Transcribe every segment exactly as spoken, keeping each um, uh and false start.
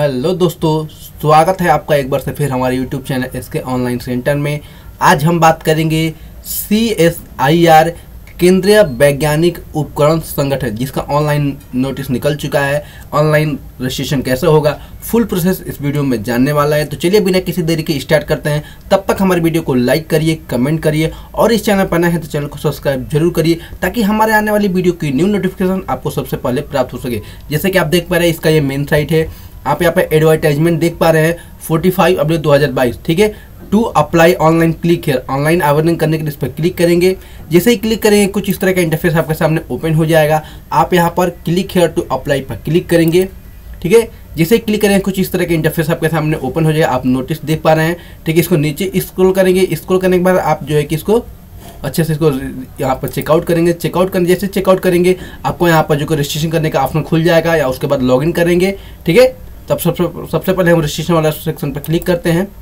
Hello दोस्तों, स्वागत है आपका एक बार से फिर हमारे YouTube channel SK online center में। आज हम बात करेंगे सी एस आई आर केंद्रीय वैज्ञानिक उपकरण संगठन, जिसका ऑनलाइन नोटिस निकल चुका है। ऑनलाइन रजिस्ट्रेशन कैसे होगा, फुल प्रोसेस इस वीडियो में जानने वाला है। तो चलिए बिना किसी देरी के स्टार्ट करते हैं। तब तक हमारे वीडियो को लाइक करिए, कमेंट करिए और इस चैनल पर नए हैं तो चैनल को सब्सक्राइब जरूर करिए, ताकि हमारे आने वाली वीडियो की न्यू नोटिफिकेशन आपको सबसे पहले प्राप्त हो सके। जैसे कि आप देख पा रहे हैं, इसका ये मेन साइट है। आप यहाँ पे एडवर्टाइजमेंट देख पा रहे हैं फोर्टी फाइव अप्रैल दो हज़ार बाईस, ठीक है। To apply online click here, online आवेदन करने के लिए इस पर क्लिक करेंगे। जैसे ही क्लिक करेंगे कुछ इस तरह का इंटरफेस आपके सामने ओपन हो जाएगा। आप यहाँ पर क्लिक हेयर टू अप्लाई पर क्लिक करेंगे, ठीक है। जैसे ही क्लिक करेंगे कुछ इस तरह का इंटरफेस आपके सामने ओपन हो जाएगा। आप नोटिस देख पा रहे हैं, ठीक है। इसको नीचे स्क्रॉल करेंगे। स्क्रॉल करने के बाद आप जो है कि इसको अच्छे से इसको यहाँ पर चेकआउट करेंगे। चेकआउट करने जैसे चेकआउट करेंगे आपको यहाँ पर जो रजिस्ट्रेशन करने का ऑप्शन खुल जाएगा, या उसके बाद लॉगिन करेंगे, ठीक है। तब सबसे सबसे पहले हम रजिस्ट्रेशन वाला सेक्शन पर क्लिक करते हैं।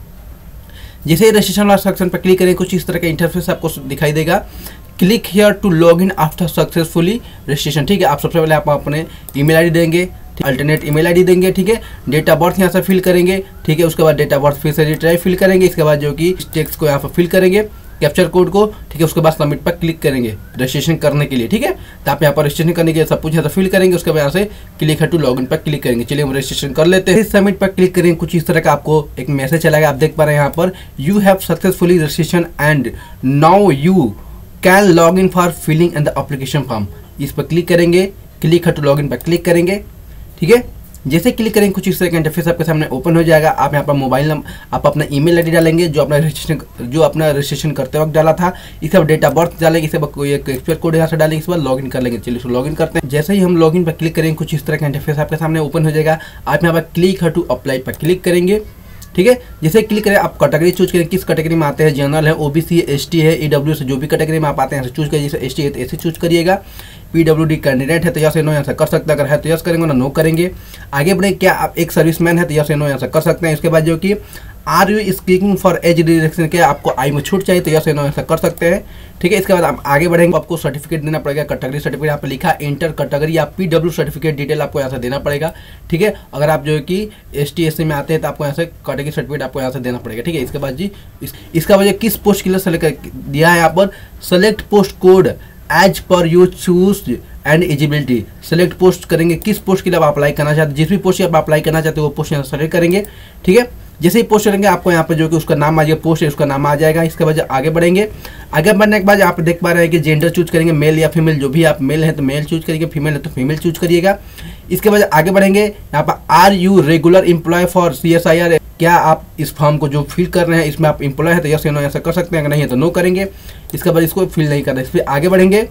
जैसे ही रजिस्ट्रेशन वाला सेक्शन पर क्लिक करेंगे कुछ इस तरह का इंटरफेस आपको दिखाई देगा। Click here to log in after successfully registration, ठीक है। आप सबसे पहले आप अपने ईमेल आईडी देंगे, अल्टरनेट ईमेल आईडी देंगे, ठीक है। डेट ऑफ बर्थ यहाँ से फिल करेंगे, ठीक है। उसके बाद डेट ऑफ बर्थ फिर से रिट्राई फिल करेंगे। इसके बाद जो कि टेक्स्ट को यहाँ पर फिल करेंगे, कैप्चर कोड को, ठीक है। उसके बाद सबमिट पर क्लिक करेंगे रजिस्ट्रेशन करने के लिए, ठीक है। तो आप यहाँ पर रजिस्ट्रेशन करने के लिए सब कुछ यहाँ से फिल करेंगे। उसके बाद यहाँ से क्लिक है टू लॉगिन पर क्लिक करेंगे। चलिए हम रजिस्ट्रेशन कर लेते हैं। सबमिट पर क्लिक करेंगे कुछ इस तरह का आपको एक मैसेज चलेगा। आप देख पा रहे हैं यहाँ पर you have successfully registration and now you can log in for filling in the application form. इस पर क्लिक करेंगे, क्लिक है टू लॉगिन पर क्लिक करेंगे, ठीक है। जैसे क्लिक करेंगे कुछ इस तरह का इंटरफेस आपके सामने ओपन हो जाएगा। आप यहाँ पर मोबाइल नंबर, आप अपना ईमेल आईडी डालेंगे जो अपना रजिस्ट्रेशन जो अपना रजिस्ट्रेशन करते वक्त डाला था। इसके बाद डेट ऑफ बर्थ डालेंगे, इसके बाद कोई एक कैप्चर कोड यहाँ से डालेंगे। इसके बाद लॉगिन कर लेंगे। चलिए इसको लॉगिन करते हैं। जैसे ही हम लॉगिन पर क्लिक करेंगे कुछ इस तरह का इंटरफेस आपके सामने ओपन हो जाएगा। आप यहाँ पर क्लिक है टू अप्लाई पर क्लिक करेंगे, ठीक है। जैसे क्लिक करें आप कैटेगरी चूज करें, किस कैटेगरी में आते हैं। जनरल है, ओबीसी है, एसटी है, ईडब्ल्यू से जो भी कैटेगरी में आप आते हैं चूज करिए। जैसे एसटी है तो एसटी चूज करिएगा। पीडब्ल्यूडी कैंडिडेट है तो यस या नो यहाँ से कर सकते हैं, अगर है तो यस करेंगे ना नो करेंगे। आगे बढ़े, क्या आप एक सर्विसमैन है तो यस या नो यहाँ से कर सकते हैं। इसके बाद जो कि are you speaking for age reduction, के आपको आई में छूट चाहिए तो यस या नो ऐसा कर सकते हैं, ठीक है। इसके बाद आप आगे बढ़ेंगे, आपको सर्टिफिकेट देना पड़ेगा। कैटेगरी सर्टिफिकेट यहाँ पे लिखा इंटर कैटेगरी या पीडब्ल्यू सर्टिफिकेट डिटेल आपको यहाँ से देना पड़ेगा, ठीक है। अगर आप जो है कि एस टी एस सी में आते हैं तो आपको यहाँ से कैटेगरी सर्टिफिकेट आपको यहाँ से देना पड़ेगा, ठीक है। इसके बाद जी इस, इसका वजह किस पोस्ट के लिए सेलेक्ट दिया है यहाँ पर, सेलेक्ट पोस्ट कोड एज पर you choose and eligibility. Select post करेंगे, किस पोस्ट के लिए आप अप्लाई करना चाहते हैं। जिस भी पोस्ट की आप अप्लाई करना चाहते हो वो पोस्ट यहाँ सेलेक्ट करेंगे, ठीक है। जैसे ही पोस्ट करेंगे आपको यहाँ पर जो कि उसका नाम आ जाएगा, पोस्ट है उसका नाम आ जाएगा। इसके बाद आगे बढ़ेंगे। आगे बढ़ने के बाद आप देख पा रहे हैं कि जेंडर चूज करेंगे, मेल या फीमेल। जो भी आप मेल है तो मेल चूज करिएगा, फीमेल है तो फीमेल चूज करिएगा। इसके बाद आगे बढ़ेंगे, यहाँ पर are you regular employ for C S I R, क्या आप इस फॉर्म को जो फिल कर रहे हैं इसमें आप एम्प्लॉय है तो यस या नो ऐसा कर सकते हैं, अगर नहीं है तो नो करेंगे। इसके बाद इसको फिल नहीं करना। इस पर आगे बढ़ेंगे,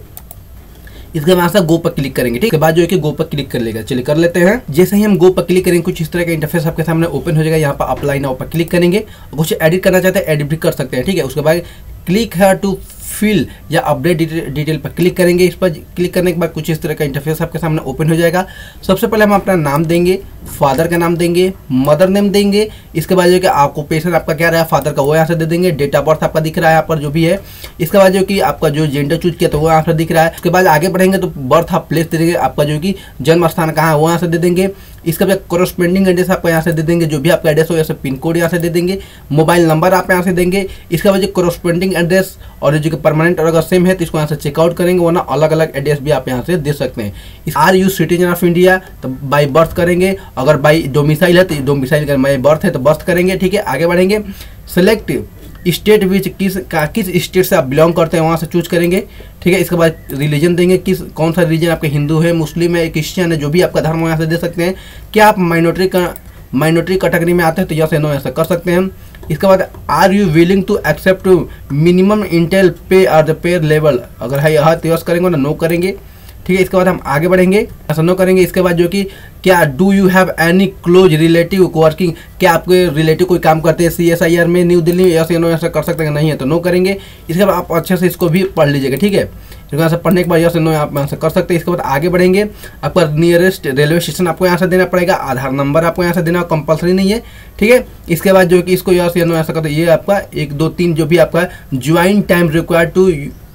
इसके बाद गो पर क्लिक करेंगे, ठीक है। बाद जो है कि गो पर क्लिक कर लेगा। चलिए कर लेते हैं। जैसे ही हम गो पर क्लिक करेंगे कुछ इस तरह का इंटरफेस आपके सामने ओपन हो जाएगा। यहाँ पर अप्लाई नाउ पर क्लिक करेंगे। कुछ एडिट करना चाहते हैं एडिट भी कर सकते हैं, ठीक है। उसके बाद क्लिक है टू फिल या अपडेट डिटेल पर क्लिक करेंगे। इस पर क्लिक करने के बाद कुछ इस तरह का इंटरफेस आपके सामने ओपन हो जाएगा। सबसे पहले हम अपना नाम देंगे, फादर का नाम देंगे, मदर नेम देंगे। इसके बाद जो कि ऑक्यूपेशन आपका क्या रहा है फादर का वो यहाँ से दे देंगे। डेट ऑफ बर्थ आपका दिख रहा है यहाँ पर जो भी है। इसके बाद जो कि आपका जो जेंडर चूज किया तो वो यहाँ से दिख रहा है। उसके बाद आगे बढ़ेंगे तो बर्थ आप प्लेस दे देंगे, आपका जो कि जन्म स्थान कहाँ है वो यहाँ से दे देंगे। इसके बाद कोरस्पेंडिंग एड्रेस आपको यहाँ से दे देंगे, जो भी आपका एड्रेस हो यहाँ से पिन कोड यहाँ से दे देंगे। मोबाइल नंबर आप यहाँ से देंगे। इसके बाद जो कोरस्पेंडिंग एड्रेस और जो परमानेंट और अगर सेम है तो इसको यहाँ से चेकआउट करेंगे, वरना अलग अलग एड्रेस भी आप यहाँ से दे सकते हैं। Are you citizen of India तो बाई बर्थ करेंगे, अगर बाई डोमिसाइल है तो डोमिसाइल कर, बाई बर्थ है तो बर्थ करेंगे, ठीक है। आगे बढ़ेंगे, सेलेक्ट स्टेट विच किस का किस स्टेट से आप बिलोंग करते हैं वहाँ से चूज करेंगे, ठीक है। इसके बाद रिलीजन देंगे, किस कौन सा रिलीजन आपके हिंदू है, मुस्लिम है, क्रिश्चियन है, जो भी आपका धर्म यहाँ से दे सकते हैं। क्या आप माइनॉरिटी का माइनॉरिटी कैटेगरी में आते हैं तो यस या नो ऐसा कर सकते हैं। इसके बाद are you willing to accept minimum intel pay और द पेयर लेवल, अगर है यह तो यस करेंगे ना नो करेंगे, ठीक है। इसके बाद हम आगे बढ़ेंगे, ऐसा नो करेंगे। इसके बाद जो कि क्या do you have any close relative working, क्या आपके रिलेटिव कोई काम करते हैं सी एस आई आर में न्यू दिल्ली में, यस या नो ऐसा कर सकते हैं, नहीं है तो नो करेंगे। इसके बाद आप अच्छे से इसको भी पढ़ लीजिएगा, ठीक है। यहाँ से पढ़ने के बाद यस या नो आप यहाँ से कर सकते हैं। इसके बाद आगे बढ़ेंगे, आपका नियरेस्ट रेलवे स्टेशन आपको यहाँ से देना पड़ेगा। आधार नंबर आपको यहाँ से देना कंपलसरी नहीं है, ठीक है। इसके बाद जो कि इसको यस या नो ऐसा करते, ये आपका एक दो तीन जो भी आपका join time required to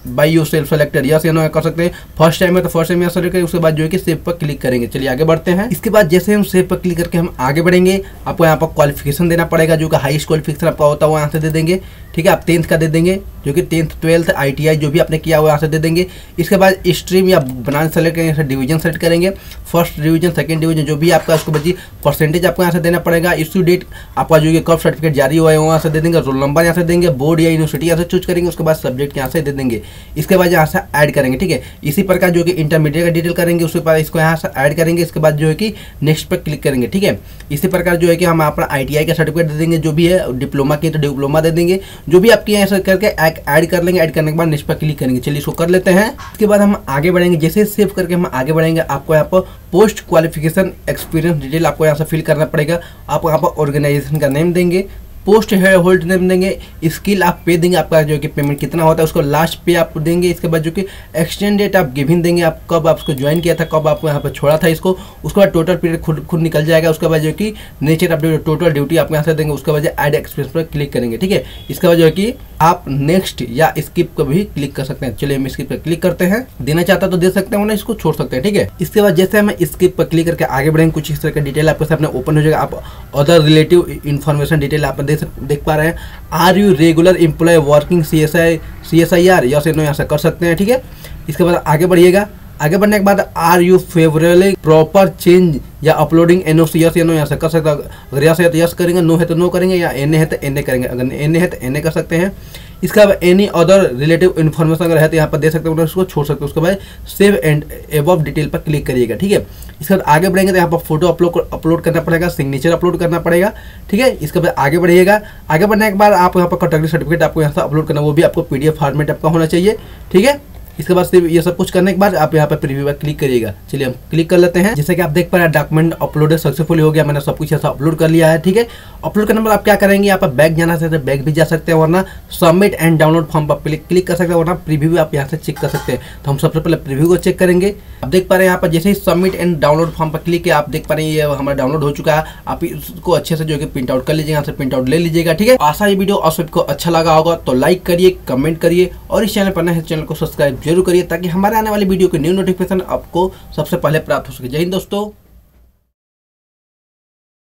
by you self selected, yes या नो कर सकते हैं। फर्स्ट टाइम है तो फर्स्ट टाइम यहाँ सेलेक्ट करेंगे, उसके बाद जो है कि सेव पर क्लिक करेंगे। चलिए आगे बढ़ते हैं। इसके बाद जैसे हम सेव पर क्लिक करके हम आगे बढ़ेंगे, आपको यहाँ पर क्वालिफिकेशन देना पड़ेगा, जो कि हाईएस्ट क्वालिफिकेशन आपका होता है वो यहाँ से दे देंगे। ठीक है, आप टेंथ का दे देंगे, जो कि टेंथ ट्वेल्थ आईटीआई जो भी आपने किया हुआ यहाँ से दे देंगे। इसके बाद स्ट्रीम या ब्रांच सेलेक्ट करेंगे, डिवीजन सेलेक्ट करेंगे, फर्स्ट डिवीजन सेकंड डिवीजन जो भी आपका उसको बची परसेंटेज आपको यहाँ से देना पड़ेगा। इश्यू डेट आपका जो कब सर्टिफिकेट जारी हुआ है वहाँ से दे देंगे, रोल नंबर यहाँ से देंगे, बोर्ड या यूनिवर्सिटी यहाँ से चूज करेंगे, उसके बाद सब्जेक्ट यहाँ से दे देंगे। इसके बाद यहाँ से ऐड करेंगे। ठीक है, इसी प्रकार जो कि इंटरमीडिएट का डिटेल करेंगे, उसके बाद इसको यहाँ से ऐड करेंगे। इसके बाद जो है कि नेक्स्ट पर क्लिक करेंगे। ठीक है, इसी प्रकार जो है कि हम अपना आईटीआई का सर्टिफिकेट दे देंगे, जो भी है डिप्लोमा की तो डिप्लोमा दे देंगे, जो भी आपकी यहाँ से करके ऐड कर लेंगे। ऐड करने के बाद नेक्स्ट पर क्लिक करेंगे। चलिए इसको कर लेते हैं। इसके बाद हम आगे बढ़ेंगे। जैसे सेव करके हम आगे बढ़ेंगे, आपको यहाँ पर पोस्ट क्वालिफिकेशन एक्सपीरियंस डिटेल आपको यहाँ से फिल करना पड़ेगा। आप यहाँ पर ऑर्गेनाइजेशन का नेम देंगे, पोस्ट है होल्ड नेम देंगे, स्किल आप पे देंगे, आपका जो कि पेमेंट कितना होता है उसको लास्ट पे आप देंगे। इसके बाद जो कि एक्सटेंड डेट आप गिविंग देंगे, आप कब आप उसको ज्वाइन किया था, कब आपको यहाँ पर छोड़ा था इसको। उसके बाद टोटल पीरियड खुद खुद निकल जाएगा। उसके बाद जो कि नेचर आप टोटल ड्यूटी आपको यहाँ से देंगे। उसके बाद ऐड एक्सप्रेस पर क्लिक करेंगे। ठीक है, इसके बाद जो है कि आप नेक्स्ट या स्किप को भी क्लिक कर सकते हैं। चलिए हम स्किप पर क्लिक करते हैं। देना चाहता तो दे सकते हैं, वरना इसको छोड़ सकते हैं। ठीक है, इसके बाद जैसे हम स्किप पर क्लिक करके आगे बढ़ेंगे, कुछ इस तरह का डिटेल आपके सामने ओपन हो जाएगा। आप अदर रिलेटिव इन्फॉर्मेशन डिटेल आप देख देख पा रहे हैं। Are you regular employ working C S I C S I R, yes no यहाँ से कर सकते हैं। ठीक है, इसके बाद आगे बढ़िएगा। आगे बढ़ने के बाद are you favourable proper change या अपलोडिंग एनओसी, यस या नो यहाँ से कर सकते हैं। अगर यस है तो यस करेंगे, नो है तो नो करेंगे, या एन ए है तो एन ए करेंगे। अगर एन ए है तो एन ए कर सकते हैं। इसका बाद एनी अदर रिलेटिव इन्फॉर्मेशन अगर है तो यहाँ पर दे सकते हैं, उसको छोड़ सकते हैं। उसके बाद सेव एंड एबव डिटेल पर क्लिक करिएगा। ठीक है, इसके बाद आगे बढ़ेंगे तो यहाँ पर फोटो अपलोड अपलोड करना पड़ेगा, सिग्नेचर अपलोड करना पड़ेगा। ठीक है, इसके बाद आगे बढ़िएगा। आगे बढ़ने के बाद आप यहाँ पर कैटेगरी सर्टिफिकेट आपको यहाँ से अपलोड करना, वो भी आपको पीडीएफ फॉर्मेट आपका होना चाहिए। ठीक है, इसके बाद ये सब कुछ करने के बाद आप यहाँ पे प्रीव्यू पर क्लिक करिएगा। चलिए हम क्लिक कर लेते हैं। जैसे कि आप देख पा रहे हैं डॉक्यूमेंट अपलोड सक्सेसफुली हो गया, मैंने सब कुछ ऐसा अपलोड कर लिया है। ठीक है, अपलोड करने के बाद आप क्या करेंगे, यहाँ पर बैक जाना चाहते हैं बैक भी जा सकते हैं, वरना सबमिट एंड डाउनलोड फॉर्म पर क्लिक कर सकते हैं, वरना प्रीव्यू आप यहाँ से चेक कर सकते हैं। तो हम सबसे पहले प्रीव्यू को चेक करेंगे। आप देख पा रहे हैं यहाँ पर जैसे ही सबमिट एंड डाउनलोड फॉर्म पर क्लिक किया, आप देख पा रहे हैं ये हमारा डाउनलोड हो चुका है। आप इसको अच्छे से जो है प्रिंट आउट कर लीजिएगा, यहाँ से प्रिंट आउट ले लीजिएगा। ठीक है, आशा ये वीडियो आप सबको अच्छा लगा होगा, तो लाइक करिए, कमेंट करिए, और इस चैनल पर नए चैनल को सब्सक्राइब जरूर करिए, ताकि हमारे आने वाली वीडियो के न्यू नोटिफिकेशन आपको सबसे पहले प्राप्त हो सके। जय हिंद दोस्तों।